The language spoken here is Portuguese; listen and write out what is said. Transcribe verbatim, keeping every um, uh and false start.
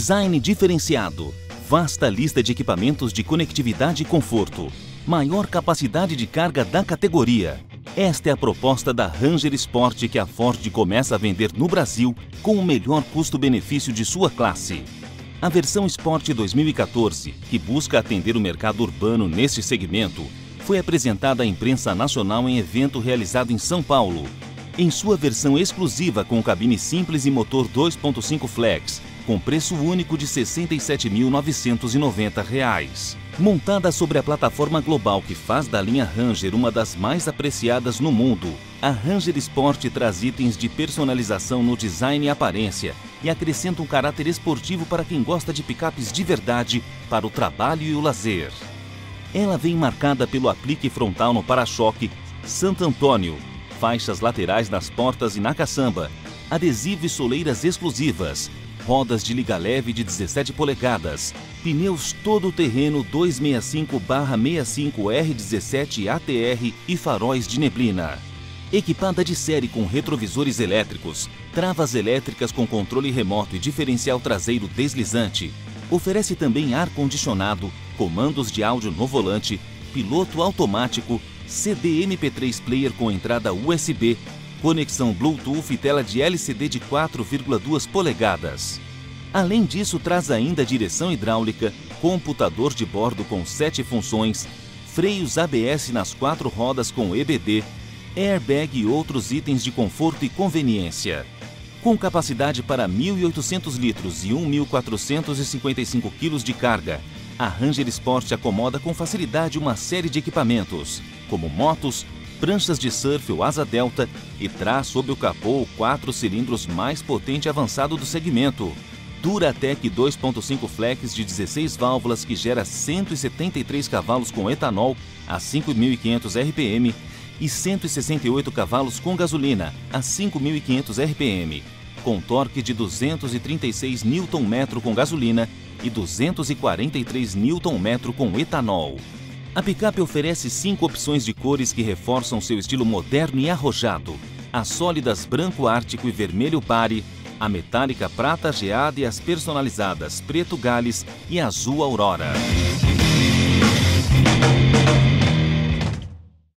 Design diferenciado, vasta lista de equipamentos de conectividade e conforto, maior capacidade de carga da categoria. Esta é a proposta da Ranger Sport que a Ford começa a vender no Brasil com o melhor custo-benefício de sua classe. A versão Sport dois mil e quatorze, que busca atender o mercado urbano neste segmento, foi apresentada à imprensa nacional em evento realizado em São Paulo. Em sua versão exclusiva com cabine simples e motor dois ponto cinco flex, com preço único de sessenta e sete mil novecentos e noventa reais. Montada sobre a plataforma global que faz da linha Ranger uma das mais apreciadas no mundo, a Ranger Sport traz itens de personalização no design e aparência e acrescenta um caráter esportivo para quem gosta de picapes de verdade para o trabalho e o lazer. Ela vem marcada pelo aplique frontal no para-choque Santo Antônio, faixas laterais nas portas e na caçamba, adesivo e soleiras exclusivas, rodas de liga leve de dezessete polegadas, pneus todo-terreno duzentos e sessenta e cinco barra sessenta e cinco R dezessete A T R e faróis de neblina. Equipada de série com retrovisores elétricos, travas elétricas com controle remoto e diferencial traseiro deslizante, oferece também ar-condicionado, comandos de áudio no volante, piloto automático, C D M P três player com entrada U S B, conexão Bluetooth e tela de L C D de quatro vírgula duas polegadas. Além disso, traz ainda direção hidráulica, computador de bordo com sete funções, freios A B S nas quatro rodas com E B D, airbag e outros itens de conforto e conveniência. Com capacidade para mil e oitocentos litros e um mil quatrocentos e cinquenta e cinco quilos de carga, a Ranger Sport acomoda com facilidade uma série de equipamentos, como motos, pranchas de surf ou asa delta, e traz sob o capô o quatro cilindros mais potente e avançado do segmento. Duratec dois ponto cinco flex de dezesseis válvulas que gera cento e setenta e três cavalos com etanol a cinco mil e quinhentos R P M e cento e sessenta e oito cavalos com gasolina a cinco mil e quinhentos R P M, com torque de duzentos e trinta e seis newton-metros com gasolina e duzentos e quarenta e três newton-metros com etanol. A picape oferece cinco opções de cores que reforçam seu estilo moderno e arrojado: as sólidas branco ártico e vermelho bari, a metálica prata geada e as personalizadas preto gales e azul aurora.